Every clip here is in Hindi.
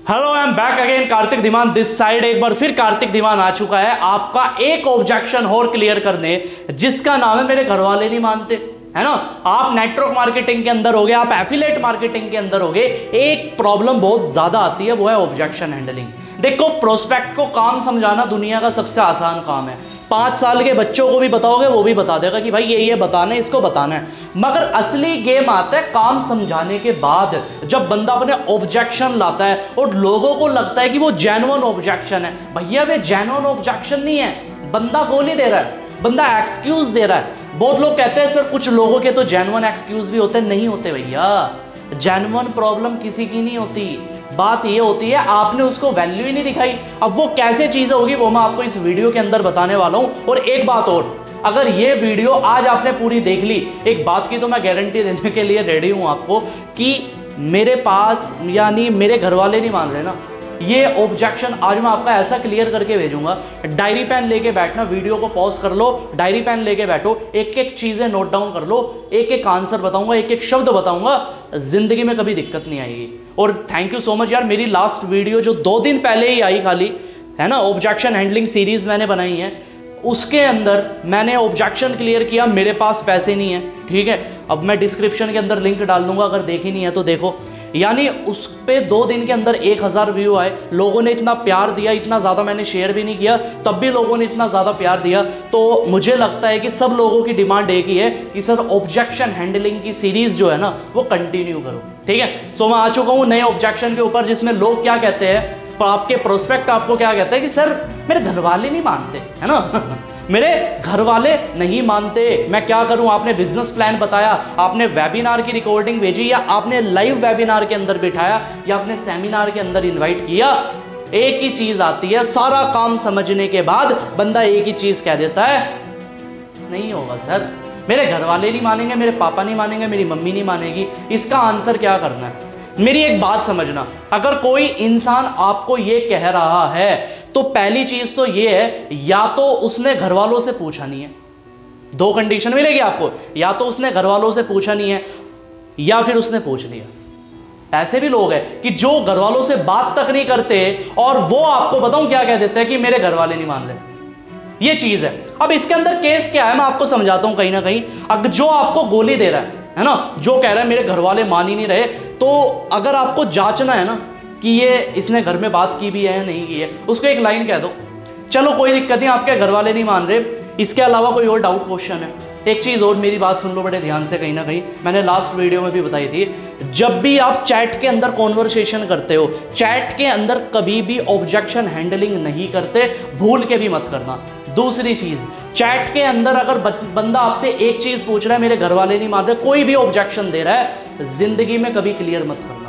Hello, I am back again, Kartik Dhiman this side. एक बार फिर कार्तिक धीमान आ चुका है आपका एक ऑब्जेक्शन और क्लियर करने, जिसका नाम है मेरे घर वाले नहीं मानते, है ना। आप नेटवर्क मार्केटिंग के अंदर हो गए, आप एफिलिएट मार्केटिंग के अंदर हो गए, एक प्रॉब्लम बहुत ज्यादा आती है, वो है ऑब्जेक्शन हैंडलिंग। देखो, प्रोस्पेक्ट को काम समझाना दुनिया का सबसे आसान काम है। 5 साल के बच्चों को भी बताओगे, वो भी बता देगा कि भाई ये बताना है, इसको बताना है। मगर असली गेम आता है काम समझाने के बाद, जब बंदा अपने ऑब्जेक्शन लाता है और लोगों को लगता है कि वो जेन्युइन ऑब्जेक्शन है। भैया वे जेन्युइन ऑब्जेक्शन नहीं है, बंदा गोली दे रहा है, बंदा एक्सक्यूज दे रहा है। बहुत लोग कहते हैं सर कुछ लोगों के तो जेन्युइन एक्सक्यूज भी होते हैं। नहीं होते भैया, जेन्युइन प्रॉब्लम किसी की नहीं होती। बात ये होती है आपने उसको वैल्यू ही नहीं दिखाई। अब वो कैसे चीजें होगी वो मैं आपको इस वीडियो के अंदर बताने वाला हूं। और एक बात और, अगर ये वीडियो आज आपने पूरी देख ली, एक बात की तो मैं गारंटी देने के लिए रेडी हूं आपको कि मेरे पास यानी मेरे घर वाले नहीं मान रहे ना, ये ऑब्जेक्शन आज मैं आपका ऐसा क्लियर करके भेजूंगा। डायरी पेन लेके बैठना, वीडियो को पॉज कर लो, डायरी पेन लेके बैठो, एक एक चीजें नोट डाउन कर लो, एक एक आंसर बताऊंगा, एक एक शब्द बताऊंगा, जिंदगी में कभी दिक्कत नहीं आएगी। और थैंक यू सो मच यार, मेरी लास्ट वीडियो जो 2 दिन पहले ही आई खाली, है ना, ऑब्जेक्शन हैंडलिंग सीरीज मैंने बनाई है, उसके अंदर मैंने ऑब्जेक्शन क्लियर किया। मेरे पास पैसे नहीं है, ठीक है, अब मैं डिस्क्रिप्शन के अंदर लिंक डाल दूंगा, अगर देखी नहीं है तो देखो। यानी उस पे 2 दिन के अंदर 1000 व्यू आए, लोगों ने इतना प्यार दिया, इतना ज़्यादा मैंने शेयर भी नहीं किया, तब भी लोगों ने इतना ज़्यादा प्यार दिया। तो मुझे लगता है कि सब लोगों की डिमांड एक ही है कि सर ऑब्जेक्शन हैंडलिंग की सीरीज जो है ना वो कंटिन्यू करो, ठीक है। सो मैं आ चुका हूँ नए ऑब्जेक्शन के ऊपर, जिसमें लोग क्या कहते हैं, तो आपके प्रोस्पेक्ट आपको क्या कहते हैं कि सर मेरे घर वाले नहीं मानते, है ना मेरे घर वाले नहीं मानते, मैं क्या करूं। आपने बिजनेस प्लान बताया, आपने वेबिनार की रिकॉर्डिंग भेजी, या आपने लाइव वेबिनार के अंदर बिठाया, या आपने सेमिनार के अंदर इनवाइट किया, एक ही चीज आती है, सारा काम समझने के बाद बंदा एक ही चीज कह देता है, नहीं होगा सर, मेरे घर वाले नहीं मानेंगे, मेरे पापा नहीं मानेंगे, मेरी मम्मी नहीं मानेगी। इसका आंसर क्या करना है? मेरी एक बात समझना, अगर कोई इंसान आपको ये कह रहा है तो पहली चीज तो ये है, या तो उसने घर वालों से पूछा नहीं है। 2 कंडीशन मिलेगी आपको, या तो उसने घर वालों से पूछा नहीं है, या फिर उसने पूछ लिया। ऐसे भी लोग हैं कि जो घर वालों से बात तक नहीं करते और वो आपको बताऊं क्या कह देते हैं कि मेरे घर वाले नहीं मान रहे। ये चीज है। अब इसके अंदर केस क्या है मैं आपको समझाता हूं। कहीं ना कहीं अगर जो आपको गोली दे रहा है ना, जो कह रहा है मेरे घर वाले मान ही नहीं रहे, तो अगर आपको जांचना है ना कि ये इसने घर में बात की भी है या नहीं की है, उसको एक लाइन कह दो, चलो कोई दिक्कत नहीं, आपके घर वाले नहीं मान रहे, इसके अलावा कोई और डाउट क्वेश्चन है। एक चीज़ और, मेरी बात सुन लो बड़े ध्यान से, कहीं ना कहीं मैंने लास्ट वीडियो में भी बताई थी, जब भी आप चैट के अंदर कॉन्वर्सेशन करते हो, चैट के अंदर कभी भी ऑब्जेक्शन हैंडलिंग नहीं करते, भूल के भी मत करना। दूसरी चीज़, चैट के अंदर अगर बंदा आपसे एक चीज़ पूछ रहा है, मेरे घर वाले नहीं मान रहे, कोई भी ऑब्जेक्शन दे रहा है, जिंदगी में कभी क्लियर मत करना।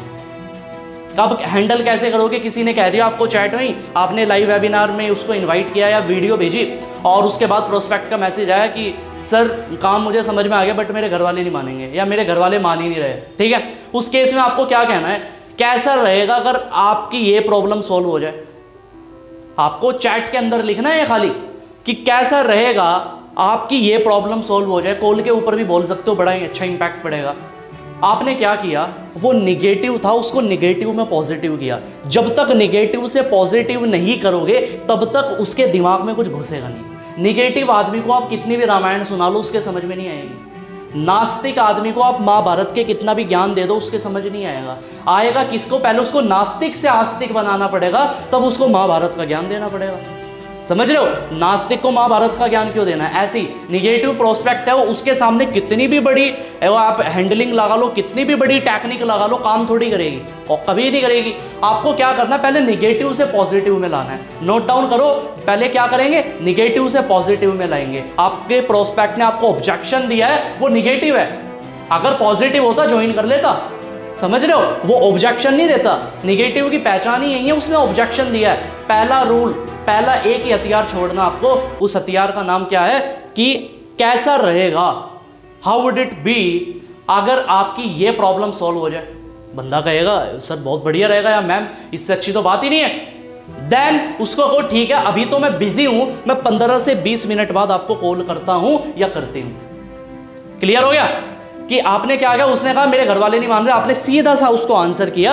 अब हैंडल कैसे करोगे? किसी ने कह दिया आपको चैट में, आपने लाइव वेबिनार में उसको इनवाइट किया या वीडियो भेजी, और उसके बाद प्रोस्पेक्ट का मैसेज आया कि सर काम मुझे समझ में आ गया बट मेरे घर वाले नहीं मानेंगे, या मेरे घर वाले मान ही नहीं रहे, ठीक है। उस केस में आपको क्या कहना है, कैसा रहेगा अगर आपकी ये प्रॉब्लम सॉल्व हो जाए? आपको चैट के अंदर लिखना है खाली कि कैसा रहेगा आपकी ये प्रॉब्लम सॉल्व हो जाए। कॉल के ऊपर भी बोल सकते हो, बड़ा ही अच्छा इंपैक्ट पड़ेगा। आपने क्या किया, वो निगेटिव था, उसको निगेटिव में पॉजिटिव किया। जब तक निगेटिव से पॉजिटिव नहीं करोगे तब तक उसके दिमाग में कुछ घुसेगा नहीं। निगेटिव आदमी को आप कितनी भी रामायण सुना लो उसके समझ में नहीं आएगी। नास्तिक आदमी को आप महाभारत के कितना भी ज्ञान दे दो उसके समझ नहीं आएगा। आएगा किसको? पहले उसको नास्तिक से आस्तिक बनाना पड़ेगा, तब उसको महाभारत का ज्ञान देना पड़ेगा। समझ रहे हो? नास्तिक को महाभारत का ज्ञान क्यों देना है? ऐसी निगेटिव प्रोस्पेक्ट है वो, उसके सामने कितनी भी बड़ी आप हैंडलिंग लगा लो, कितनी भी बड़ी टेक्निक लगा लो, काम थोड़ी करेगी और कभी नहीं करेगी। आपको क्या करना है, पहले निगेटिव से पॉजिटिव में लाना है। नोट डाउन करो, पहले क्या करेंगे, निगेटिव से पॉजिटिव में लाएंगे। आपके प्रोस्पेक्ट ने आपको ऑब्जेक्शन दिया है, वो निगेटिव है, अगर पॉजिटिव होता ज्वाइन कर लेता। समझ रहे हो? वो ऑब्जेक्शन नहीं देता, निगेटिव की पहचान ही यही है, उसने ऑब्जेक्शन दिया है। पहला रूल, पहला एक ही हथियार छोड़ना आपको, उस हथियार का नाम क्या है कि कैसा रहेगा, हाउ वुड इट बी अगर आपकी ये प्रॉब्लम सॉल्व हो जाए। बंदा कहेगा सर बहुत बढ़िया रहेगा, या मैम इससे अच्छी तो बात ही नहीं है। देन उसको कहो ठीक है अभी तो मैं बिजी हूं, मैं 15 से 20 मिनट बाद आपको कॉल करता हूं या करती हूं। क्लियर हो गया कि आपने क्या किया? उसने कहा मेरे घर वाले नहीं मान रहे, आपने सीधा सा उसको आंसर किया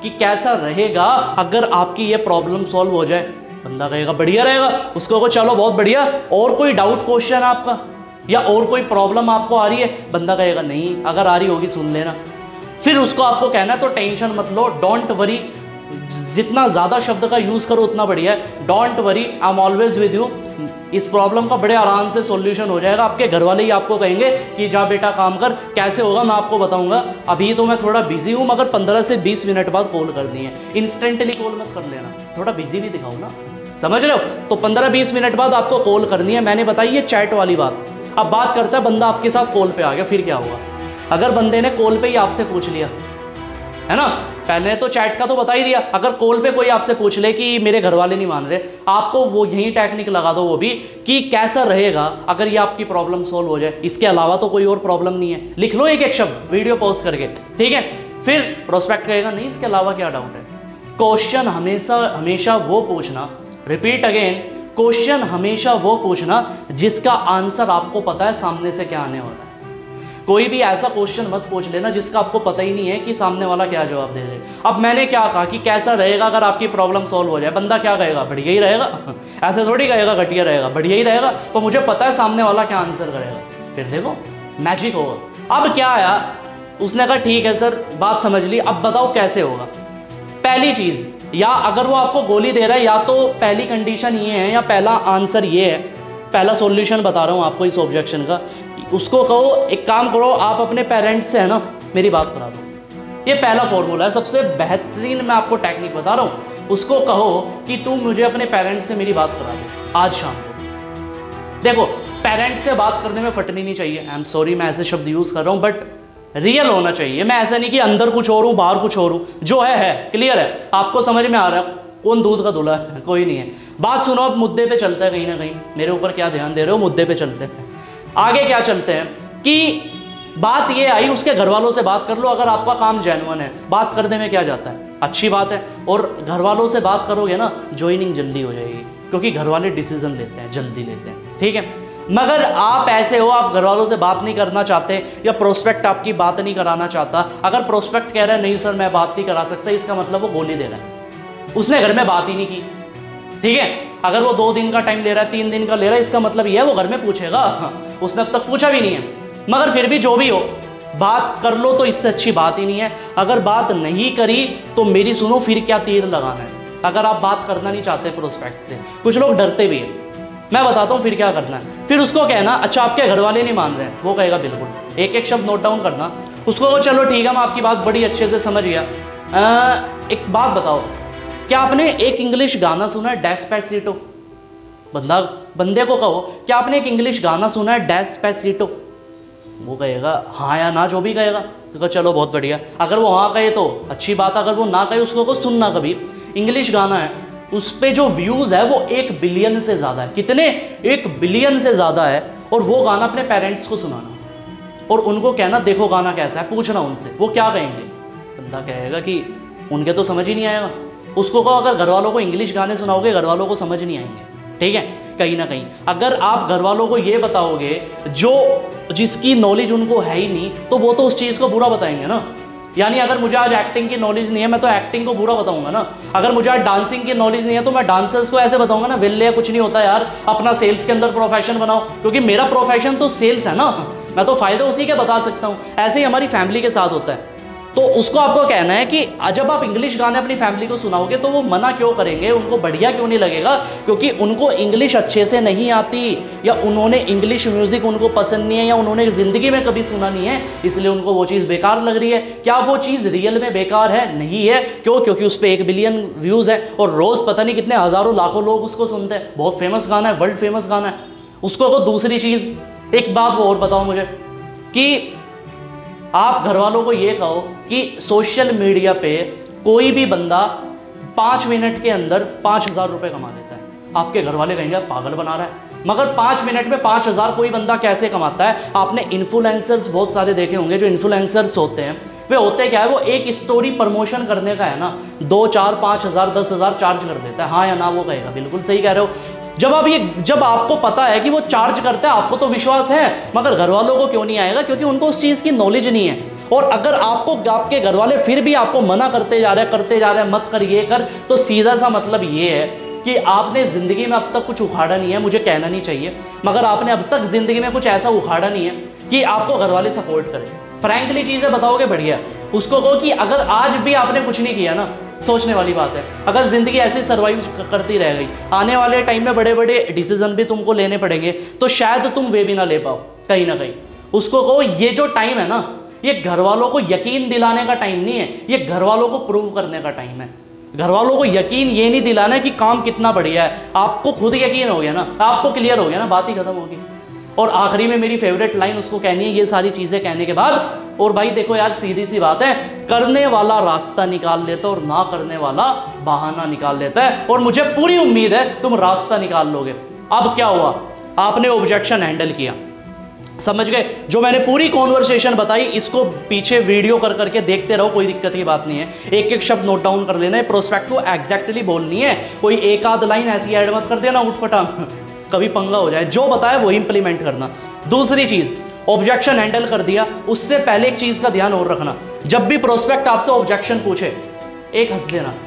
कि कैसा रहेगा अगर आपकी ये प्रॉब्लम सॉल्व हो जाए। बंदा कहेगा बढ़िया रहेगा, उसको कहो चलो बहुत बढ़िया, और कोई डाउट क्वेश्चन आपका या और कोई प्रॉब्लम आपको आ रही है? बंदा कहेगा नहीं, अगर आ रही होगी सुन लेना। फिर उसको आपको कहना है तो टेंशन मत लो, डोंट वरी, जितना ज़्यादा शब्द का यूज़ करो उतना बढ़िया है। Don't worry, I am always with you. इस प्रॉब्लम का बड़े आराम से सॉल्यूशन हो जाएगा। आपके घर वाले ही आपको कहेंगे कि जा बेटा काम कर, कैसे होगा मैं आपको बताऊंगा, अभी तो मैं थोड़ा बिजी हूँ, मगर 15 से 20 मिनट बाद कॉल करनी है। इंस्टेंटली कॉल मत कर लेना, थोड़ा बिजी भी दिखाओ ना, समझ रहे हो? तो 15-20 मिनट बाद आपको कॉल करनी है। मैंने बताई ये चैट वाली बात। अब बात करता है बंदा आपके साथ कॉल पे आ गया, फिर क्या होगा? अगर बंदे ने कॉल पे ही आपसे पूछ लिया, है ना, पहले तो चैट का तो बता ही दिया, अगर कॉल पे कोई आपसे पूछ ले कि मेरे घर वाले नहीं मान रहे, आपको वो यही टेक्निक लगा दो, वो भी कि कैसा रहेगा अगर ये आपकी प्रॉब्लम सोल्व हो जाए, इसके अलावा तो कोई और प्रॉब्लम नहीं है। लिख लो एक एक शब्द वीडियो पॉज करके, ठीक है? फिर प्रोस्पेक्ट कहेगा नहीं इसके अलावा क्या डाउट है। क्वेश्चन हमेशा वो पूछना, रिपीट अगेन, क्वेश्चन हमेशा वो पूछना जिसका आंसर आपको पता है सामने से क्या आने वाला है। कोई भी ऐसा क्वेश्चन मत पूछ लेना जिसका आपको पता ही नहीं है कि सामने वाला क्या जवाब दे दे। अब मैंने क्या कहा कि कैसा रहेगा अगर आपकी प्रॉब्लम सॉल्व हो जाए, बंदा क्या कहेगा? बढ़िया ही रहेगा। ऐसे थोड़ी कहेगा घटिया रहेगा, बढ़िया ही रहेगा। तो मुझे पता है सामने वाला क्या आंसर करेगा, फिर देखो मैजिक होगा। अब क्या आया, उसने कहा ठीक है सर बात समझ ली, अब बताओ कैसे होगा। पहली चीज, या अगर वो आपको गोली दे रहा है, या तो पहली कंडीशन ये है या पहला आंसर ये है, पहला सॉल्यूशन बता रहा हूँ आपको इस ऑब्जेक्शन का, उसको कहो एक काम करो, आप अपने पेरेंट्स से है ना मेरी बात करा दो। ये पहला फॉर्मूला है, सबसे बेहतरीन मैं आपको टेक्निक बता रहा हूँ। उसको कहो कि तुम मुझे अपने पेरेंट्स से मेरी बात करा दो आज शाम को। देखो पेरेंट्स से बात करने में फटनी नहीं चाहिए, आई एम सॉरी मैं ऐसे शब्द यूज़ कर रहा हूँ, बट रियल होना चाहिए। मैं ऐसा नहीं कि अंदर कुछ और हूँ बाहर कुछ और हूँ, जो है क्लियर है, आपको समझ में आ रहा है कौन दूध का दूल्हा है? कोई नहीं है। बात सुनो, अब मुद्दे पे चलता है, कहीं ना कहीं मेरे ऊपर क्या ध्यान दे रहे हो, मुद्दे पे चलते हैं। आगे क्या चलते हैं कि बात ये आई, उसके घर वालों से बात कर लो अगर आपका काम जेन्युइन है। बात करने में क्या जाता है, अच्छी बात है, और घर वालों से बात करोगे ना ज्वाइनिंग जल्दी हो जाएगी, क्योंकि घर वाले डिसीजन लेते हैं, जल्दी लेते हैं, ठीक है? मगर आप ऐसे हो, आप घर वालों से बात नहीं करना चाहते, या प्रोस्पेक्ट आपकी बात नहीं कराना चाहता। अगर प्रोस्पेक्ट कह रहा है नहीं सर मैं बात नहीं करा सकता, इसका मतलब वो गोली दे रहा है, उसने घर में बात ही नहीं की, ठीक है? अगर वो 2 दिन का टाइम ले रहा है, 3 दिन का ले रहा है, इसका मतलब ये है वो घर में पूछेगा, उसने अब तक पूछा भी नहीं है। मगर फिर भी जो भी हो, बात कर लो तो इससे अच्छी बात ही नहीं है। अगर बात नहीं करी तो मेरी सुनो, फिर क्या तीर लगाना है। अगर आप बात करना नहीं चाहते प्रोस्पेक्ट से, कुछ लोग डरते भी हैं, मैं बताता हूँ फिर क्या करना है। फिर उसको कहना अच्छा आपके घर वाले नहीं मान रहे हैं, वो कहेगा बिल्कुल, एक एक शब्द नोट डाउन करना। उसको चलो ठीक है मैं आपकी बात बड़ी अच्छे से समझ गया, एक बात बताओ, क्या आपने एक इंग्लिश गाना सुना है डेस्पेसिटो? बंदे को कहो क्या आपने एक इंग्लिश गाना सुना है डेस्पेसिटो? वो कहेगा हाँ या ना, जो भी कहेगा। तो कहो चलो बहुत बढ़िया, अगर वो हाँ कहे तो अच्छी बात, अगर वो ना कहे उसको को सुनना कभी। इंग्लिश गाना है, उस पे जो व्यूज़ है वो 1 बिलियन से ज़्यादा है। कितने? 1 बिलियन से ज़्यादा है। और वो गाना अपने पेरेंट्स को सुनाना और उनको कहना देखो गाना कैसा है, पूछना उनसे वो क्या कहेंगे। बंदा कहेगा कि उनके तो समझ ही नहीं आएगा। उसको कहो अगर घर वालों को इंग्लिश गाने सुनाओगे घर वालों को समझ नहीं आएंगे, ठीक है? कहीं ना कहीं अगर आप घर वालों को ये बताओगे जो जिसकी नॉलेज उनको है ही नहीं, तो वो तो उस चीज़ को बुरा बताएंगे ना। यानी अगर मुझे आज एक्टिंग की नॉलेज नहीं है, मैं तो एक्टिंग को बुरा बताऊंगा ना। अगर मुझे आज डांसिंग की नॉलेज नहीं है तो मैं डांसर्स को ऐसे बताऊंगा ना, वेल्ले कुछ नहीं होता यार, अपना सेल्स के अंदर प्रोफेशन बनाओ, क्योंकि मेरा प्रोफेशन तो सेल्स है ना, मैं तो फायदे उसी के बता सकता हूँ। ऐसे ही हमारी फैमिली के साथ होता है। तो उसको आपको कहना है कि जब आप इंग्लिश गाने अपनी फैमिली को सुनाओगे तो वो मना क्यों करेंगे, उनको बढ़िया क्यों नहीं लगेगा? क्योंकि उनको इंग्लिश अच्छे से नहीं आती, या उन्होंने इंग्लिश म्यूज़िक उनको पसंद नहीं है, या उन्होंने ज़िंदगी में कभी सुना नहीं है, इसलिए उनको वो चीज़ बेकार लग रही है। क्या वो चीज़ रियल में बेकार है? नहीं है। क्यों? क्योंकि उस पर 1 बिलियन व्यूज़ है और रोज़ पता नहीं कितने हज़ारों लाखों लोग उसको सुनते हैं। बहुत फेमस गाना है, वर्ल्ड फेमस गाना है। उसको को दूसरी चीज़, एक बात वो और बताओ मुझे कि आप घर वालों को ये कहो कि सोशल मीडिया पे कोई भी बंदा 5 मिनट के अंदर 5,000 रुपये कमा लेता है। आपके घर वाले कहेंगे पागल बना रहा है, मगर 5 मिनट में 5,000 कोई बंदा कैसे कमाता है? आपने इन्फ्लुएंसर्स बहुत सारे देखे होंगे। जो इन्फ्लुएंसर्स होते हैं वे होते क्या है, वो एक स्टोरी प्रमोशन करने का है ना 2, 4, 5,000, 10,000 चार्ज कर देता है। हाँ या ना? वो कहेगा बिल्कुल सही कह रहे हो। जब आपको पता है कि वो चार्ज करता है, आपको तो विश्वास है, मगर घर वालों को क्यों नहीं आएगा? क्योंकि उनको उस चीज़ की नॉलेज नहीं है। और अगर आपको आपके घर वाले फिर भी आपको मना करते जा रहे हैं मत कर ये कर, तो सीधा सा मतलब ये है कि आपने ज़िंदगी में अब तक कुछ उखाड़ा नहीं है, मुझे कहना नहीं चाहिए, मगर आपने अब तक ज़िंदगी में कुछ ऐसा उखाड़ा नहीं है कि आपको घर वाले सपोर्ट करें। फ्रैंकली चीज़ें बताओगे बढ़िया, उसको कहो कि अगर आज भी आपने कुछ नहीं किया ना, सोचने वाली बात है, अगर ज़िंदगी ऐसे सर्वाइव करती रह गई, आने वाले टाइम में बड़े बड़े डिसीजन भी तुमको लेने पड़ेंगे, तो शायद तुम वे भी ना ले पाओ कहीं ना कहीं। उसको कहो ये जो टाइम है ना, ये घर वालों को यकीन दिलाने का टाइम नहीं है, ये घर वालों को प्रूव करने का टाइम है। घर वालों को यकीन ये नहीं दिलाना है कि काम कितना बढ़िया है, आपको खुद यकीन हो गया ना, आपको क्लियर हो गया ना, बात ही खत्म होगी। और आखिरी में मेरी फेवरेट लाइन उसको कहनी है ये सारी चीज़ें कहने के बाद, और भाई देखो यार सीधी सी बात है, करने वाला रास्ता निकाल लेता है और ना करने वाला बहाना निकाल लेता है, और मुझे पूरी उम्मीद है तुम रास्ता निकाल लोगे। अब क्या हुआ, आपने ऑब्जेक्शन हैंडल किया, समझ गए? जो मैंने पूरी कॉन्वर्सेशन बताई, इसको पीछे वीडियो कर करके देखते रहो, कोई दिक्कत की बात नहीं है, एक एक शब्द नोट डाउन कर लेना है, प्रोस्पेक्ट को एग्जैक्टली बोलनी है, कोई एक आध लाइन ऐसी ऐड मत कर देना उठपटांग, कभी पंगा हो जाए। जो बताया वही इंप्लीमेंट करना। दूसरी चीज, ऑब्जेक्शन हैंडल कर दिया, उससे पहले एक चीज का ध्यान और रखना, जब भी प्रोस्पेक्ट आपसे ऑब्जेक्शन पूछे, एक हंस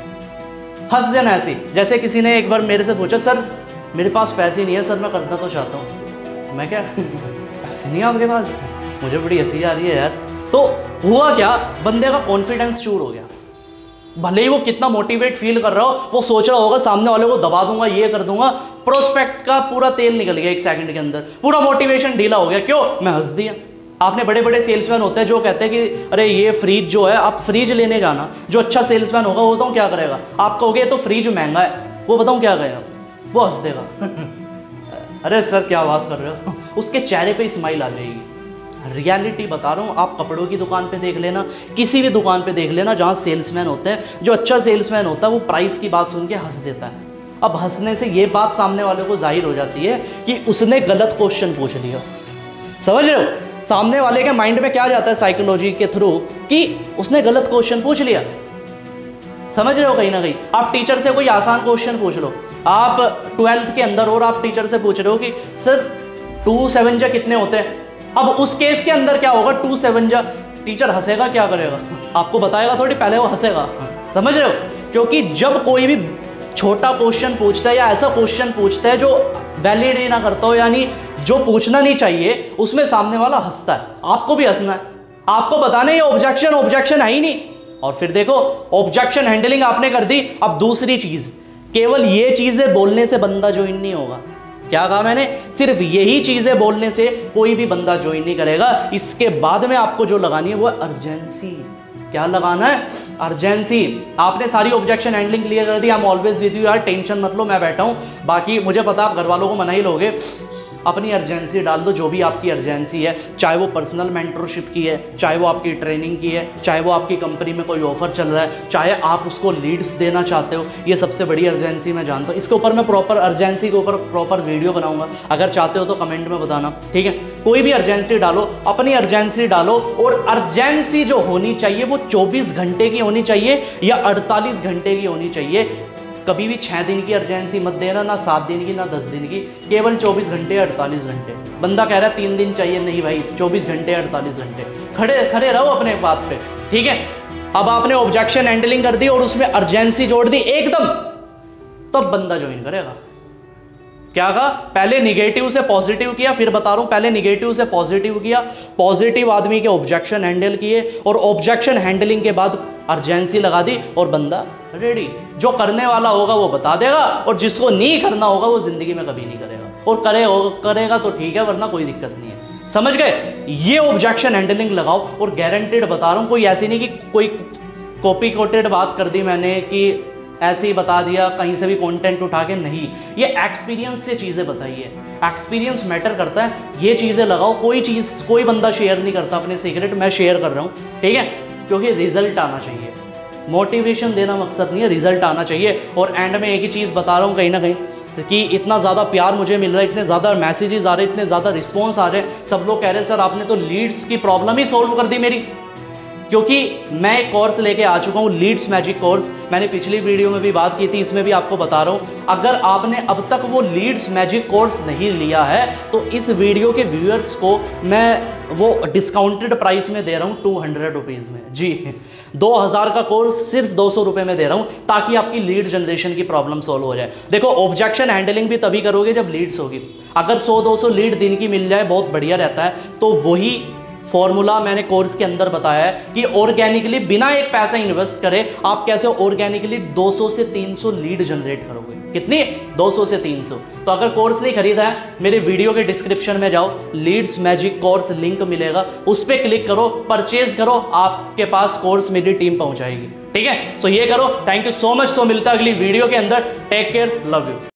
देना ऐसी, जैसे किसी ने एक बार मेरे से पूछा, सर मेरे पास पैसे नहीं है सर, मैं करना तो चाहता हूँ। मैं क्या पैसे नहीं है आपके पास? मुझे बड़ी हंसी आ रही है यार। तो हुआ क्या, बंदे का कॉन्फिडेंस चूर हो गया। भले ही वो कितना मोटिवेट फील कर रहा हो, वो सोच रहा होगा सामने वाले को दबा दूंगा, ये कर दूंगा, प्रोस्पेक्ट का पूरा तेल निकल गया एक सेकंड के अंदर, पूरा मोटिवेशन ढीला हो गया। क्यों? मैं हंस दिया। आपने बड़े बड़े सेल्समैन होते हैं जो कहते हैं कि अरे ये फ्रिज जो है, आप फ्रिज लेने जाना, जो अच्छा सेल्समैन होगा वो बताऊँ क्या करेगा, आप कहोगे तो फ्रिज महंगा है, वो बताऊँ क्या करेगा, वो हंस देगा अरे सर क्या बात कर रहे हो, उसके चेहरे पे स्माइल आ जाएगी। रियलिटी बता रहा हूँ, आप कपड़ों की दुकान पे देख लेना, किसी भी दुकान पे देख लेना जहाँ सेल्समैन होते हैं, जो अच्छा सेल्समैन होता है वो प्राइस की बात सुन के हंस देता है। अब हंसने से ये बात सामने वाले को जाहिर हो जाती है कि उसने गलत क्वेश्चन पूछ लिया। समझ रहे हो? सामने वाले के माइंड में क्या जाता है साइकोलॉजी के थ्रू कि उसने गलत क्वेश्चन पूछ लिया। समझ रहे हो? कहीं ना कहीं आप टीचर से कोई आसान क्वेश्चन पूछ लो, आप 12th के अंदर और आप टीचर से पूछ रहे हो कि सर 2 7 जा कितने होते हैं। अब उस केस के अंदर क्या होगा, 2 7 जा, टीचर हंसेगा, क्या करेगा, आपको बताएगा थोड़ी, पहले वो हंसेगा। समझ रहे हो? क्योंकि जब कोई भी छोटा क्वेश्चन पूछता है या ऐसा क्वेश्चन पूछता है जो वैलिड ही ना करता हो, यानी जो पूछना नहीं चाहिए, उसमें सामने वाला हंसता है, आपको भी हंसना है, आपको बताना ये ऑब्जेक्शन है ही नहीं। और फिर देखो ऑब्जेक्शन हैंडलिंग आपने कर दी। अब दूसरी चीज, केवल ये चीजें बोलने से बंदा ज्वाइन नहीं होगा। क्या कहा मैंने? सिर्फ यही चीजें बोलने से कोई भी बंदा ज्वाइन नहीं करेगा। इसके बाद में आपको जो लगानी है वो अर्जेंसी। क्या लगाना है? अर्जेंसी। आपने सारी ऑब्जेक्शन हैंडलिंग क्लियर कर दी, I am always with you यार, टेंशन मत लो, मैं बैठा हूं। बाकी मुझे पता आप घर वालों को मना ही लोगे, अपनी अर्जेंसी डाल दो, जो भी आपकी अर्जेंसी है, चाहे वो पर्सनल मेंटरशिप की है, चाहे वो आपकी ट्रेनिंग की है, चाहे वो आपकी कंपनी में कोई ऑफर चल रहा है, चाहे आप उसको लीड्स देना चाहते हो, ये सबसे बड़ी अर्जेंसी मैं जानता हूँ। इसके ऊपर मैं प्रॉपर अर्जेंसी के ऊपर प्रॉपर वीडियो बनाऊंगा, अगर चाहते हो तो कमेंट में बताना, ठीक है? कोई भी अर्जेंसी डालो, अपनी अर्जेंसी डालो, और अर्जेंसी जो होनी चाहिए वो 24 घंटे की होनी चाहिए या 48 घंटे की होनी चाहिए। कभी भी 6 दिन की अर्जेंसी मत देना, ना 7 दिन की, ना 10 दिन की, केवल 24 घंटे 48 घंटे। बंदा कह रहा है 3 दिन चाहिए, नहीं भाई, 24 घंटे 48 घंटे खड़े रहो अपने बात पे, ठीक है? अब आपने ऑब्जेक्शन हैंडलिंग कर दी और उसमें अर्जेंसी जोड़ दी एकदम, तब बंदा ज्वाइन करेगा। क्या कहा? पहले निगेटिव से पॉजिटिव किया, फिर बता रहा हूं, पहले निगेटिव से पॉजिटिव किया, पॉजिटिव आदमी के ऑब्जेक्शन हैंडल किए, और ऑब्जेक्शन हैंडलिंग के बाद अर्जेंसी लगा दी, और बंदा रेडी। जो करने वाला होगा वो बता देगा, और जिसको नहीं करना होगा वो जिंदगी में कभी नहीं करेगा, और करेगा तो ठीक है, वरना कोई दिक्कत नहीं है। समझ गए? ये ऑब्जेक्शन हैंडलिंग लगाओ, और गारंटेड बता रहा हूं, कोई ऐसी नहीं कि कोई कॉपी कोटेड बात कर दी मैंने कि ऐसे ही बता दिया, कहीं से भी कंटेंट उठा के, नहीं, ये एक्सपीरियंस से चीज़ें बताई है। एक्सपीरियंस मैटर करता है, ये चीज़ें लगाओ। कोई बंदा शेयर नहीं करता अपने सीक्रेट, मैं शेयर कर रहा हूँ, ठीक है? क्योंकि रिजल्ट आना चाहिए, मोटिवेशन देना मकसद नहीं है, रिजल्ट आना चाहिए। और एंड में एक ही चीज़ बता रहा हूँ कहीं ना कहीं, कि इतना ज़्यादा प्यार मुझे मिल रहा है, इतने ज़्यादा मैसेजेस आ रहे हैं, इतने ज़्यादा रिस्पॉन्स आ रहे हैं, सब लोग कह रहे हैं सर आपने तो लीड्स की प्रॉब्लम ही सॉल्व कर दी मेरी। क्योंकि मैं एक कोर्स लेके आ चुका हूँ, लीड्स मैजिक कोर्स। मैंने पिछली वीडियो में भी बात की थी, इसमें भी आपको बता रहा हूँ, अगर आपने अब तक वो लीड्स मैजिक कोर्स नहीं लिया है तो इस वीडियो के व्यूअर्स को मैं वो डिस्काउंटेड प्राइस में दे रहा हूँ 200 रुपीज़ में। जी 2000 का कोर्स सिर्फ 200 रुपये में दे रहा हूँ, ताकि आपकी लीड जनरेशन की प्रॉब्लम सॉल्व हो जाए। देखो, ऑब्जेक्शन हैंडलिंग भी तभी करोगे जब लीड्स होगी। अगर 100-200 लीड दिन की मिल जाए बहुत बढ़िया रहता है। तो वही फॉर्मूला मैंने कोर्स के अंदर बताया है कि ऑर्गेनिकली बिना एक पैसा इन्वेस्ट करे आप कैसे ऑर्गेनिकली 200 से 300 लीड जनरेट करोगे। कितनी? 200 से 300। तो अगर कोर्स नहीं खरीदा है, मेरे वीडियो के डिस्क्रिप्शन में जाओ, लीड्स मैजिक कोर्स लिंक मिलेगा, उस पर क्लिक करो, परचेज करो, आपके पास कोर्स मेरी टीम पहुंचाएगी। ठीक है, सो ये करो। Thank you so much. तो मिलता है अगली वीडियो के अंदर। Take care, love you.